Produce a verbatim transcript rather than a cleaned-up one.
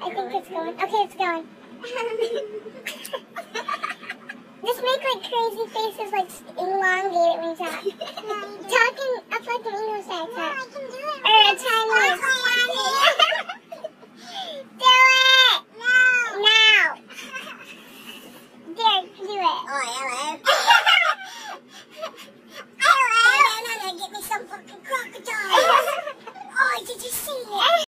I think it's going. Okay, it's going. Just make like crazy faces, like elongate it when you talk. Talking up like an English accent. No, I can do it. Or a Chinese.